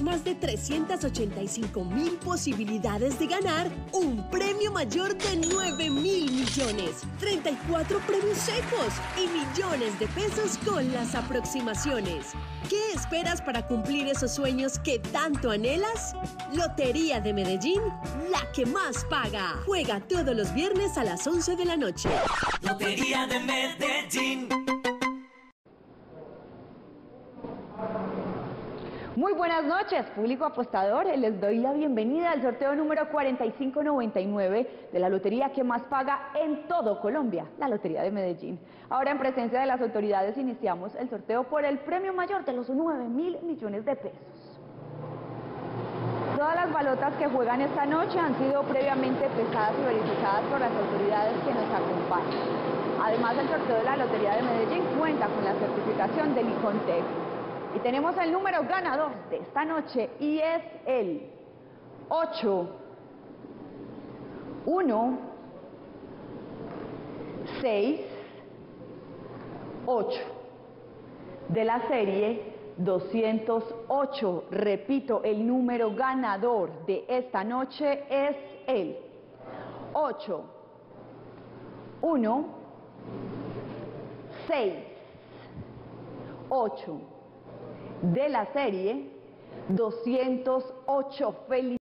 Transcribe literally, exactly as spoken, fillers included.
más de trescientas ochenta y cinco mil posibilidades de ganar un premio mayor de nueve mil millones, treinta y cuatro premios secos y millones de pesos con las aproximaciones. ¿Qué esperas para cumplir esos sueños que tanto anhelas? Lotería de Medellín, la que más paga. Juega todos los viernes a las once de la noche. Lotería de Medellín. Muy buenas noches, público apostador. Les doy la bienvenida al sorteo número cuarenta y cinco noventa y nueve de la lotería que más paga en todo Colombia, la Lotería de Medellín. Ahora, en presencia de las autoridades, iniciamos el sorteo por el premio mayor de los nueve mil millones de pesos. Todas las balotas que juegan esta noche han sido previamente pesadas y verificadas por las autoridades que nos acompañan. Además, el sorteo de la Lotería de Medellín cuenta con la certificación del ICONTEC. Y tenemos el número ganador de esta noche y es el ocho, uno, seis, ocho de la serie doscientos ocho. Repito, el número ganador de esta noche es el ocho, uno, seis, ocho de la serie doscientos ocho. Felicidades.